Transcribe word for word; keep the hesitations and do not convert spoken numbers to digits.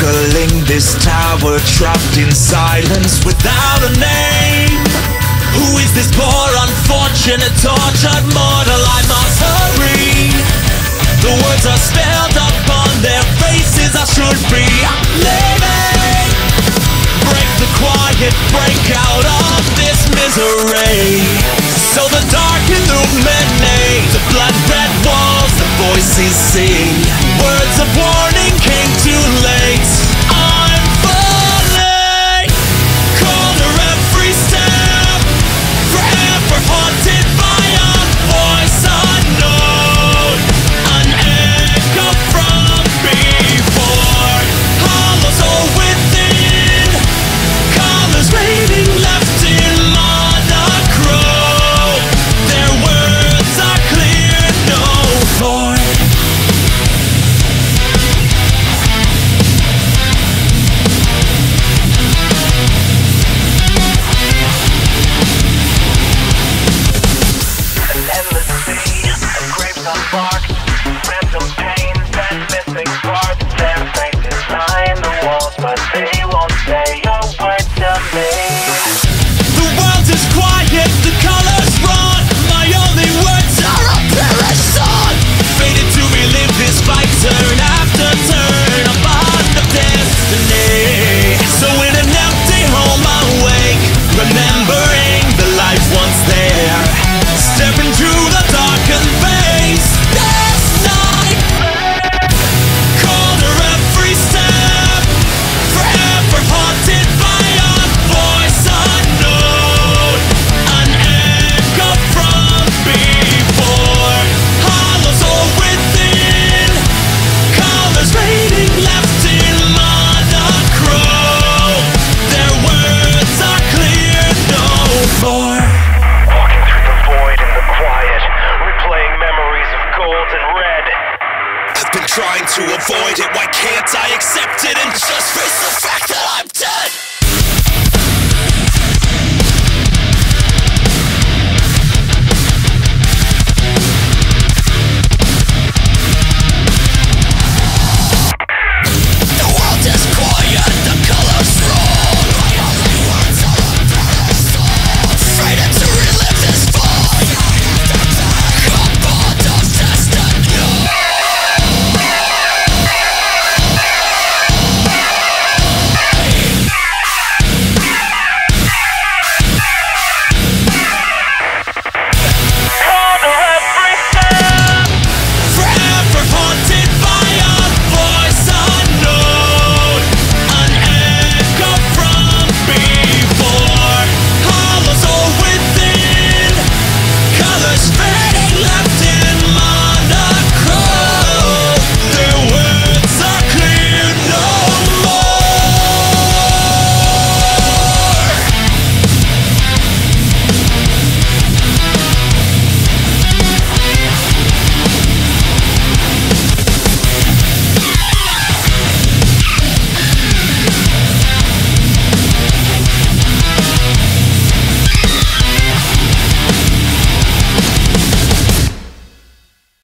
circling this tower, trapped in silence without a name. Who is this poor, unfortunate, tortured mortal? I must hurry. The words are spelled upon their faces. I should be leaving. Break the quiet, break out of this misery. So the dark illuminate the blood red walls, the voices sing. Words of warning came too late. I'm falling, colder every step, forever haunted by a voice unknown, an echo from before. Hollows all within, colors raining left in Monochrome. Their words are clear no more. Unmarked, random pains and missing parts. Their faces line the walls, but they won't say a word to me. The world is quiet, the colors run. My only words are a perished song. Fated to relive this fight, turn after turn, a bond of destiny. So in an empty home I wake, remembering the life once there. Step into the darkened face this night. Colder every step, forever haunted by a voice unknown, an echo from before. Hollows all within, colors raining left in Monochrome. Their words are clear no more. Walking through the void in the quiet, replaying memories of gold and red. I've been trying to avoid it, why can't I accept it and just face it?